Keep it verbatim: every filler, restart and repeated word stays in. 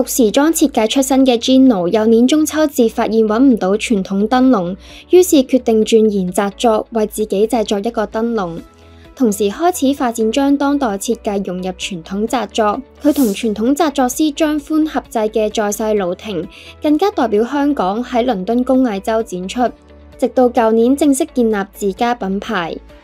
讀時裝設計出身嘅 Gino， 舊年中秋節發現揾唔到傳統燈籠，於是決定鑽研紮作，為自己製作一個燈籠。同時開始發展將當代設計融入傳統紮作。佢同傳統紮作師張寬合製嘅在世盧亭，更加代表香港喺倫敦工藝周展出，直到舊年正式建立自家品牌。